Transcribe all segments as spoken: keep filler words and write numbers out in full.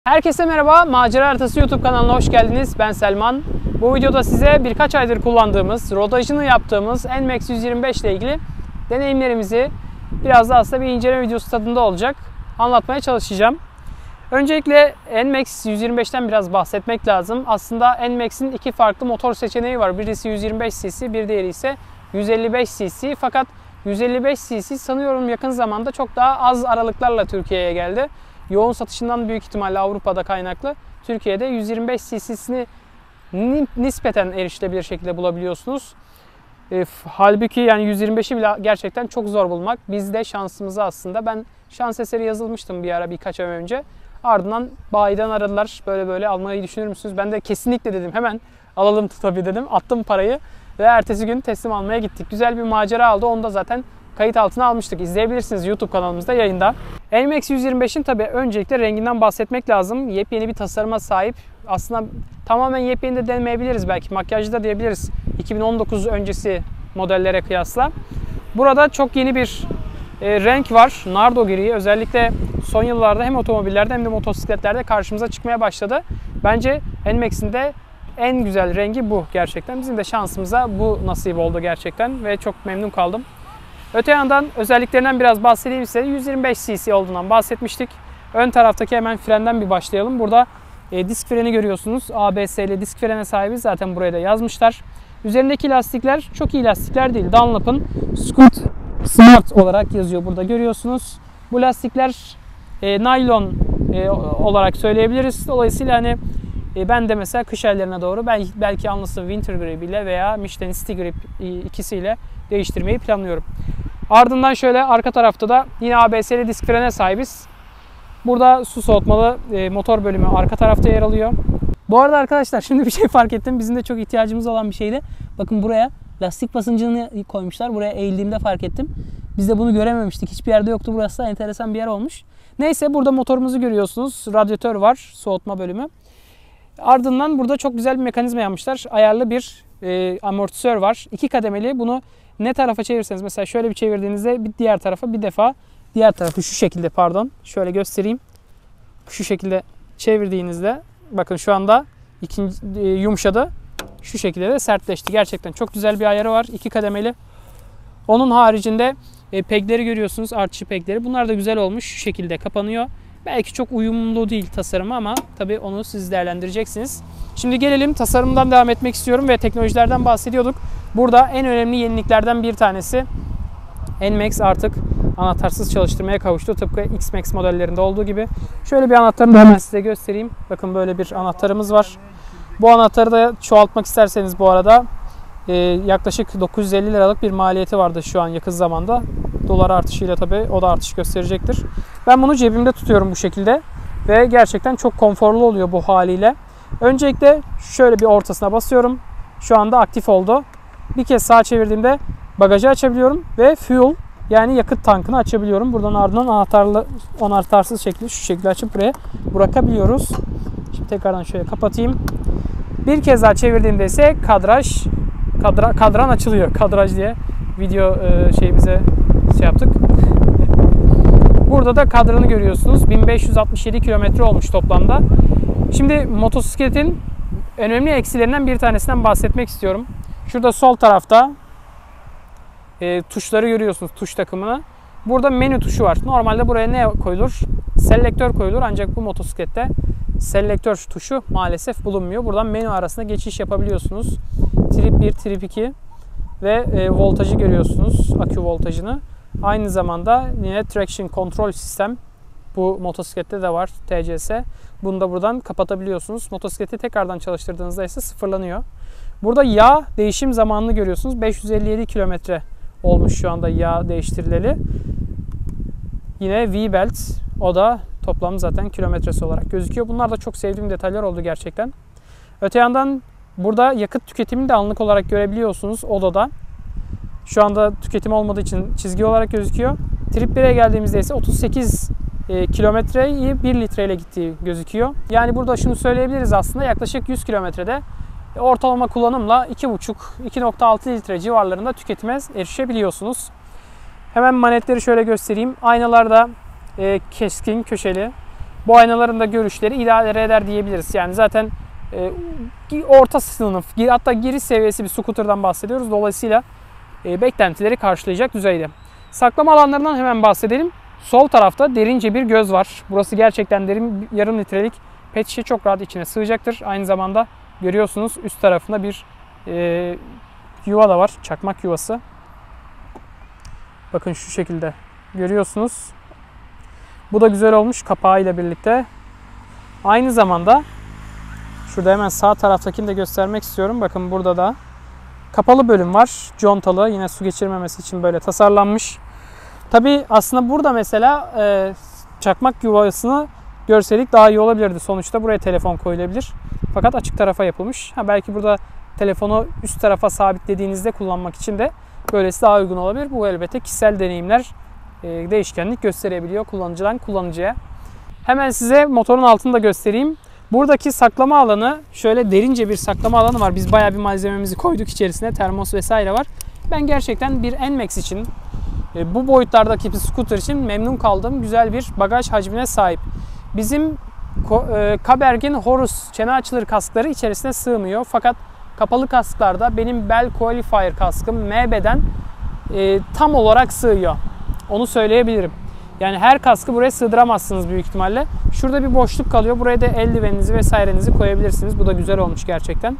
Herkese merhaba, Macera Haritası YouTube kanalına hoş geldiniz. Ben Selman. Bu videoda size birkaç aydır kullandığımız, rodajını yaptığımız N MAX yüz yirmi beş ile ilgili deneyimlerimizi biraz da aslında bir inceleme videosu tadında olacak, anlatmaya çalışacağım. Öncelikle N MAX yüz yirmi beşten biraz bahsetmek lazım. Aslında N MAX'in iki farklı motor seçeneği var. Birisi yüz yirmi beş cc, bir diğeri ise yüz elli beş cc. Fakat yüz elli beş cc sanıyorum yakın zamanda çok daha az aralıklarla Türkiye'ye geldi. Yoğun satışından büyük ihtimalle Avrupa'da kaynaklı. Türkiye'de yüz yirmi beş cc'sini nispeten erişilebilir şekilde bulabiliyorsunuz. E, halbuki yani yüz yirmi beşi bile gerçekten çok zor bulmak. Biz de şansımızı aslında. Ben şans eseri yazılmıştım bir ara birkaç ay önce. Ardından bayiden aradılar. Böyle böyle almayı düşünür müsünüz? Ben de kesinlikle dedim. Hemen alalım tabii dedim. Attım parayı ve ertesi gün teslim almaya gittik. Güzel bir macera oldu. Onu da zaten kayıt altına almıştık. İzleyebilirsiniz YouTube kanalımızda yayında. N MAX yüz yirmi beşin tabii öncelikle renginden bahsetmek lazım. Yepyeni bir tasarıma sahip. Aslında tamamen yepyeni de demeyebiliriz belki. Makyajlı da diyebiliriz. iki bin on dokuz öncesi modellere kıyasla. Burada çok yeni bir e, renk var. Nardo gri. Özellikle son yıllarda hem otomobillerde hem de motosikletlerde karşımıza çıkmaya başladı. Bence N MAX'in de en güzel rengi bu gerçekten. Bizim de şansımıza bu nasip oldu gerçekten ve çok memnun kaldım. Öte yandan özelliklerinden biraz bahsedeyim size. yüz yirmi beş cc olduğundan bahsetmiştik. Ön taraftaki hemen frenden bir başlayalım. Burada e, disk freni görüyorsunuz. A B S'li disk frene sahibiz. Zaten buraya da yazmışlar. Üzerindeki lastikler çok iyi lastikler değil. Dunlop'ın Scoot Smart olarak yazıyor. Burada görüyorsunuz. Bu lastikler e, naylon e, olarak söyleyebiliriz. Dolayısıyla hani e, ben de mesela kış aylarına doğru belki, belki alnısı Winter Grip ile veya Michelin City Grip e, ikisiyle değiştirmeyi planlıyorum. Ardından şöyle arka tarafta da yine A B S'li disk frene sahibiz. Burada su soğutmalı e, motor bölümü arka tarafta yer alıyor. Bu arada arkadaşlar şimdi bir şey fark ettim. Bizim de çok ihtiyacımız olan bir şeydi. Bakın buraya lastik basıncını koymuşlar. Buraya eğildiğimde fark ettim. Biz de bunu görememiştik. Hiçbir yerde yoktu. Burası da enteresan bir yer olmuş. Neyse burada motorumuzu görüyorsunuz. Radyatör var. Soğutma bölümü. Ardından burada çok güzel bir mekanizma yapmışlar. Ayarlı bir e, amortisör var. İki kademeli. Bunu ne tarafa çevirseniz mesela şöyle bir çevirdiğinizde bir diğer tarafa bir defa diğer tarafı şu şekilde pardon şöyle göstereyim. Şu şekilde çevirdiğinizde bakın şu anda ikinci e, yumuşadı. Şu şekilde de sertleşti. Gerçekten çok güzel bir ayarı var. İki kademeli. Onun haricinde e, pegleri görüyorsunuz. Artçı pegleri. Bunlar da güzel olmuş. Şu şekilde kapanıyor. Belki çok uyumlu değil tasarımı ama tabii onu siz değerlendireceksiniz. Şimdi gelelim tasarımdan devam etmek istiyorum ve teknolojilerden bahsediyorduk. Burada en önemli yeniliklerden bir tanesi N MAX artık anahtarsız çalıştırmaya kavuştu. Tıpkı X MAX modellerinde olduğu gibi. Şöyle bir anahtarını da hemen size göstereyim. Bakın böyle bir anahtarımız var. Bu anahtarı da çoğaltmak isterseniz bu arada e, yaklaşık dokuz yüz elli liralık bir maliyeti vardı şu an yakın zamanda. Dolar artışıyla tabii o da artış gösterecektir. Ben bunu cebimde tutuyorum bu şekilde ve gerçekten çok konforlu oluyor bu haliyle. Öncelikle şöyle bir ortasına basıyorum. Şu anda aktif oldu. Bir kez sağa çevirdiğimde bagajı açabiliyorum ve fuel yani yakıt tankını açabiliyorum. Buradan ardından anahtarlı, anahtarsız şekilde şu şekilde açıp buraya bırakabiliyoruz. Şimdi tekrardan şöyle kapatayım. Bir kez daha çevirdiğimde ise kadraj, kadra, kadran açılıyor. Kadraj diye video e, şey bize şey yaptık. Burada da kadranı görüyorsunuz. bin beş yüz altmış yedi kilometre olmuş toplamda. Şimdi motosikletin önemli eksilerinden bir tanesinden bahsetmek istiyorum. Şurada sol tarafta e, tuşları görüyorsunuz, tuş takımını. Burada menü tuşu var. Normalde buraya ne koyulur? Selektör koyulur ancak bu motosiklette selektör tuşu maalesef bulunmuyor. Buradan menü arasında geçiş yapabiliyorsunuz. Trip bir, trip iki ve e, voltajı görüyorsunuz, akü voltajını. Aynı zamanda yine traction control sistem bu motosiklette de var, T C S. Bunu da buradan kapatabiliyorsunuz. Motosikleti tekrardan çalıştırdığınızda ise sıfırlanıyor. Burada yağ değişim zamanını görüyorsunuz. beş yüz elli yedi kilometre olmuş şu anda yağ değiştirileli. Yine V-Belt, o da toplam zaten kilometresi olarak gözüküyor. Bunlar da çok sevdiğim detaylar oldu gerçekten. Öte yandan burada yakıt tüketimini de anlık olarak görebiliyorsunuz odada. Şu anda tüketim olmadığı için çizgi olarak gözüküyor. Trip bire geldiğimizde ise otuz sekiz e, kilometreyi bir litreyle gittiği gözüküyor. Yani burada şunu söyleyebiliriz aslında yaklaşık yüz kilometrede ortalama kullanımla iki buçuk iki nokta altı litre civarlarında tüketime erişebiliyorsunuz. Hemen manetleri şöyle göstereyim. Aynalarda e, keskin köşeli. bu aynaların da görüşleri idare eder diyebiliriz. Yani zaten e, orta sınıf, hatta giriş seviyesi bir scooter'dan bahsediyoruz. Dolayısıyla e, beklentileri karşılayacak düzeyde. Saklama alanlarından hemen bahsedelim. Sol tarafta derince bir göz var. Burası gerçekten derin, yarım litrelik pet şişe çok rahat içine sığacaktır. Aynı zamanda görüyorsunuz üst tarafında bir e, yuva da var. Çakmak yuvası. Bakın şu şekilde görüyorsunuz. Bu da güzel olmuş kapağıyla birlikte. Aynı zamanda şurada hemen sağ taraftakini de göstermek istiyorum. Bakın burada da kapalı bölüm var. Contalı. Yine su geçirmemesi için böyle tasarlanmış. Tabii aslında burada mesela e, çakmak yuvasını görseydik daha iyi olabilirdi. Sonuçta buraya telefon koyulabilir. Fakat açık tarafa yapılmış. Ha, belki burada telefonu üst tarafa sabitlediğinizde kullanmak için de böylesi daha uygun olabilir. Bu elbette kişisel deneyimler e, değişkenlik gösterebiliyor kullanıcıdan kullanıcıya. Hemen size motorun altını da göstereyim. Buradaki saklama alanı şöyle derince bir saklama alanı var. Biz bayağı bir malzememizi koyduk içerisine. Termos vesaire var. Ben gerçekten bir N MAX için e, bu boyutlardaki bir scooter için memnun kaldığım güzel bir bagaj hacmine sahip. Bizim e, Kaberg'in Horus çene açılır kaskları içerisine sığmıyor. Fakat kapalı kasklarda benim Bell Qualifier kaskım M B'den e, tam olarak sığıyor. Onu söyleyebilirim. Yani her kaskı buraya sığdıramazsınız büyük ihtimalle. Şurada bir boşluk kalıyor. Buraya da eldiveninizi vesairenizi koyabilirsiniz. Bu da güzel olmuş gerçekten.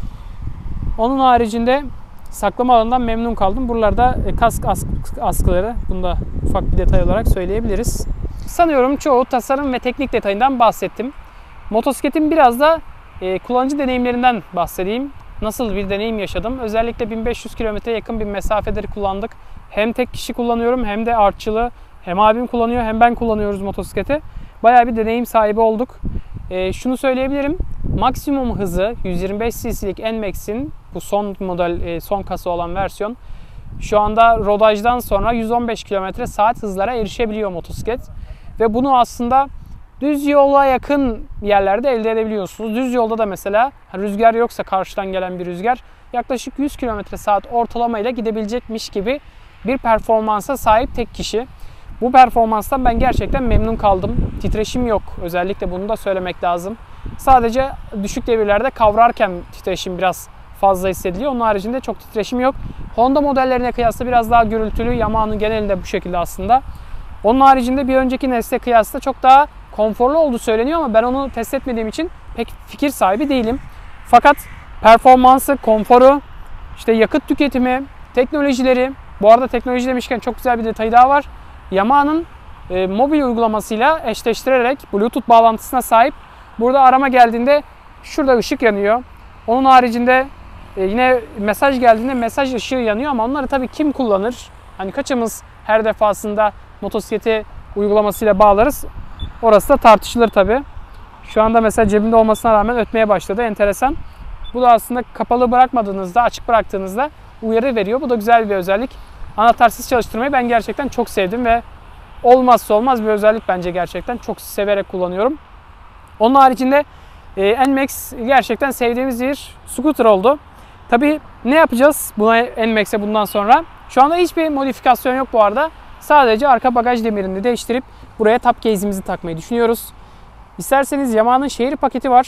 Onun haricinde saklama alanından memnun kaldım. Buralarda kask ask askıları. Bunu da ufak bir detay olarak söyleyebiliriz. Sanıyorum çoğu tasarım ve teknik detayından bahsettim. Motosikletin biraz da e, kullanıcı deneyimlerinden bahsedeyim. Nasıl bir deneyim yaşadım? Özellikle bin beş yüz kilometreye yakın bir mesafeleri kullandık. Hem tek kişi kullanıyorum hem de artçılı. Hem abim kullanıyor hem ben kullanıyoruz motosikleti. Bayağı bir deneyim sahibi olduk. E, şunu söyleyebilirim. Maksimum hızı yüz yirmi beş cc'lik N MAX'in bu son model, e, son kasa olan versiyon. Şu anda rodajdan sonra yüz on beş kilometre saat hızlara erişebiliyor motosiklet. Ve bunu aslında düz yola yakın yerlerde elde edebiliyorsunuz. Düz yolda da mesela rüzgar yoksa karşıdan gelen bir rüzgar yaklaşık yüz kilometre saat ortalamayla gidebilecekmiş gibi bir performansa sahip tek kişi. Bu performanstan ben gerçekten memnun kaldım. Titreşim yok. Özellikle bunu da söylemek lazım. Sadece düşük devirlerde kavrarken titreşim biraz fazla hissediliyor. Onun haricinde çok titreşim yok. Honda modellerine kıyasla biraz daha gürültülü. Yamaha'nın genelinde bu şekilde aslında. Onun haricinde bir önceki nesle kıyasla çok daha konforlu olduğu söyleniyor ama ben onu test etmediğim için pek fikir sahibi değilim. Fakat performansı, konforu, işte yakıt tüketimi, teknolojileri, bu arada teknoloji demişken çok güzel bir detayı daha var. Yamaha'nın e, mobil uygulamasıyla eşleştirerek Bluetooth bağlantısına sahip. Burada arama geldiğinde şurada ışık yanıyor. Onun haricinde e, yine mesaj geldiğinde mesaj ışığı yanıyor ama onları tabii kim kullanır? Hani kaçımız her defasında motosikleti uygulamasıyla bağlarız? Orası da tartışılır tabii. Şu anda mesela cebimde olmasına rağmen ötmeye başladı. Enteresan. Bu da aslında kapalı bırakmadığınızda, açık bıraktığınızda uyarı veriyor. Bu da güzel bir özellik. Anahtarsız çalıştırmayı ben gerçekten çok sevdim ve olmazsa olmaz bir özellik bence gerçekten. Çok severek kullanıyorum. Onun haricinde e, N MAX gerçekten sevdiğimiz bir scooter oldu. Tabii ne yapacağız buna, N MAX'e bundan sonra? Şu anda hiçbir modifikasyon yok bu arada. Sadece arka bagaj demirini değiştirip buraya top case'imizi takmayı düşünüyoruz. İsterseniz Yamaha'nın şehir paketi var.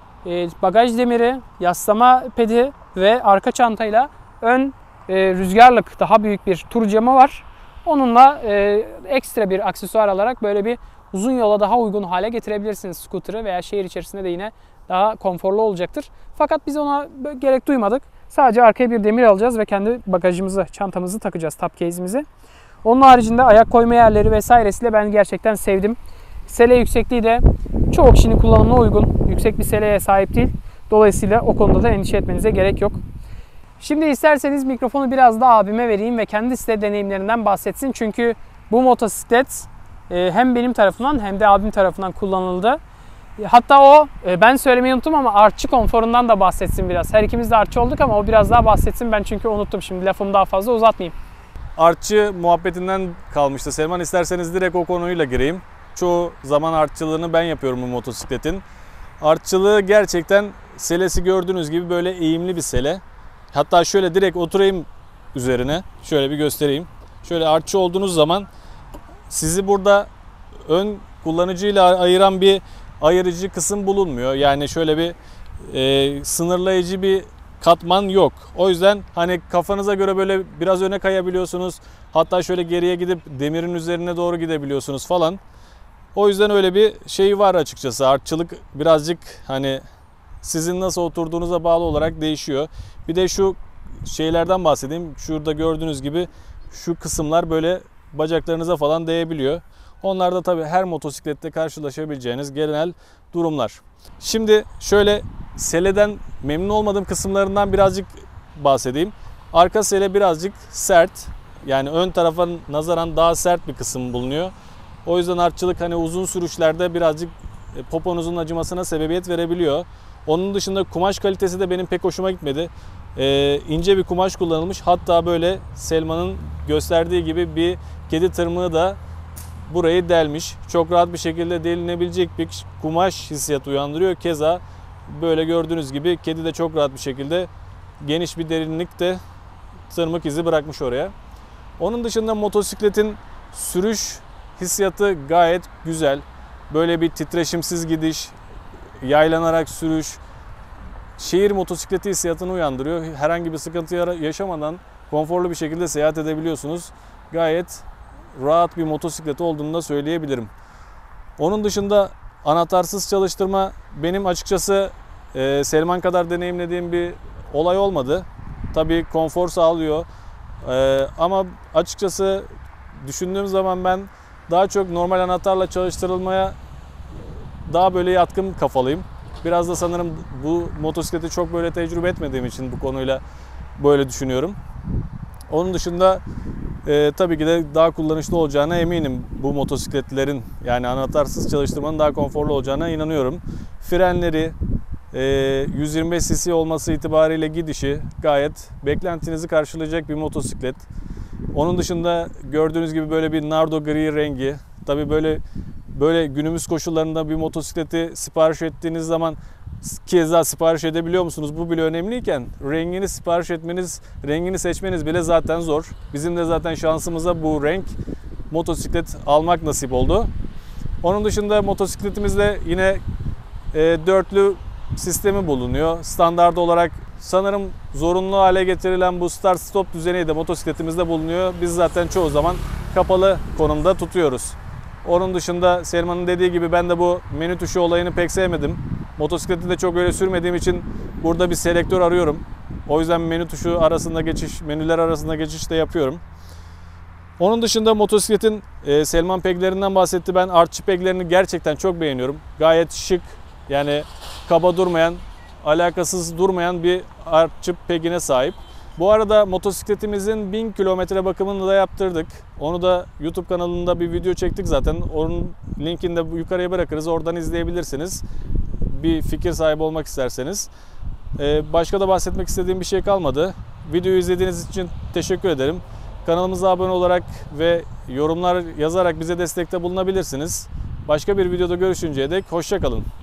E, bagaj demiri, yaslama pedi ve arka çantayla ön e, rüzgarlık daha büyük bir tur camı var. Onunla e, ekstra bir aksesuar alarak böyle bir uzun yola daha uygun hale getirebilirsiniz scooter'ı veya şehir içerisinde de yine daha konforlu olacaktır. Fakat biz ona gerek duymadık. Sadece arkaya bir demir alacağız ve kendi bagajımızı, çantamızı takacağız, top case'imizi. Onun haricinde ayak koyma yerleri vesairesiyle ben gerçekten sevdim. Sele yüksekliği de çoğu kişinin kullanımına uygun. Yüksek bir seleye sahip değil. Dolayısıyla o konuda da endişe etmenize gerek yok. Şimdi isterseniz mikrofonu biraz da abime vereyim ve kendisi de deneyimlerinden bahsetsin. Çünkü bu motosiklet hem benim tarafından hem de abim tarafından kullanıldı. Hatta o, ben söylemeyi unuttum ama artçı konforundan da bahsetsin biraz. Her ikimiz de artçı olduk ama o biraz daha bahsetsin. Ben çünkü unuttum şimdi, lafımı daha fazla uzatmayayım. Artçı muhabbetinden kalmıştı Selman. İsterseniz direkt o konuyla gireyim. Çoğu zaman artçılığını ben yapıyorum bu motosikletin. Artçılığı gerçekten selesi gördüğünüz gibi böyle eğimli bir sele. Hatta şöyle direkt oturayım üzerine. Şöyle bir göstereyim. Şöyle artçı olduğunuz zaman sizi burada ön kullanıcıyla ayıran bir ayırıcı kısım bulunmuyor. Yani şöyle bir e, sınırlayıcı bir katman yok. O yüzden hani kafanıza göre böyle biraz öne kayabiliyorsunuz. Hatta şöyle geriye gidip demirin üzerine doğru gidebiliyorsunuz falan. O yüzden öyle bir şey var açıkçası. Artçılık birazcık hani sizin nasıl oturduğunuza bağlı olarak değişiyor. Bir de şu şeylerden bahsedeyim. Şurada gördüğünüz gibi şu kısımlar böyle bacaklarınıza falan değebiliyor. Onlar da tabii her motosiklette karşılaşabileceğiniz genel durumlar. Şimdi şöyle seleden memnun olmadığım kısımlarından birazcık bahsedeyim. Arka sele birazcık sert. Yani ön tarafa nazaran daha sert bir kısım bulunuyor. O yüzden artçılık hani uzun sürüşlerde birazcık poponuzun acımasına sebebiyet verebiliyor. Onun dışında kumaş kalitesi de benim pek hoşuma gitmedi. Ee, ince bir kumaş kullanılmış. Hatta böyle Selman'ın gösterdiği gibi bir kedi tırmığı da burayı delmiş. Çok rahat bir şekilde delinebilecek bir kumaş hissiyatı uyandırıyor. Keza böyle gördüğünüz gibi kedi de çok rahat bir şekilde geniş bir derinlikte tırmık izi bırakmış oraya. Onun dışında motosikletin sürüş hissiyatı gayet güzel. Böyle bir titreşimsiz gidiş, yaylanarak sürüş, şehir motosikleti hissiyatını uyandırıyor. Herhangi bir sıkıntı yaşamadan konforlu bir şekilde seyahat edebiliyorsunuz. Gayet rahat bir motosiklet olduğunu da söyleyebilirim. Onun dışında anahtarsız çalıştırma benim açıkçası e, Selman kadar deneyimlediğim bir olay olmadı. Tabii konfor sağlıyor. E, ama açıkçası düşündüğüm zaman ben daha çok normal anahtarla çalıştırılmaya daha böyle yatkın kafalıyım. Biraz da sanırım bu motosikleti çok böyle tecrübe etmediğim için bu konuyla böyle düşünüyorum. Onun dışında e, tabii ki de daha kullanışlı olacağına eminim bu motosikletlerin. Yani anahtarsız çalıştırmanın daha konforlu olacağına inanıyorum. Frenleri, e, yüz yirmi beş cc olması itibariyle gidişi gayet beklentinizi karşılayacak bir motosiklet. Onun dışında gördüğünüz gibi böyle bir nardo gri rengi. Tabii böyle böyle günümüz koşullarında bir motosikleti sipariş ettiğiniz zaman keza sipariş edebiliyor musunuz? Bu bile önemliyken rengini sipariş etmeniz, rengini seçmeniz bile zaten zor. Bizim de zaten şansımıza bu renk motosiklet almak nasip oldu. Onun dışında motosikletimizde yine e, dörtlü sistemi bulunuyor. Standart olarak sanırım zorunlu hale getirilen bu start stop düzeni de motosikletimizde bulunuyor. Biz zaten çoğu zaman kapalı konumda tutuyoruz. Onun dışında Selman'ın dediği gibi ben de bu menü tuşu olayını pek sevmedim. Motosikleti de çok öyle sürmediğim için burada bir selektör arıyorum. O yüzden menü tuşu arasında geçiş, menüler arasında geçiş de yapıyorum. Onun dışında motosikletin e, Selman peglerinden bahsetti. Ben artçı peglerini gerçekten çok beğeniyorum. Gayet şık, yani kaba durmayan, alakasız durmayan bir artçı pegine sahip. Bu arada motosikletimizin bin kilometre bakımını da yaptırdık. Onu da YouTube kanalında bir video çektik zaten. Onun linkini de yukarıya bırakırız. Oradan izleyebilirsiniz. Bir fikir sahibi olmak isterseniz. Ee, başka da bahsetmek istediğim bir şey kalmadı. Videoyu izlediğiniz için teşekkür ederim. Kanalımıza abone olarak ve yorumlar yazarak bize destekte bulunabilirsiniz. Başka bir videoda görüşünceye dek hoşça kalın.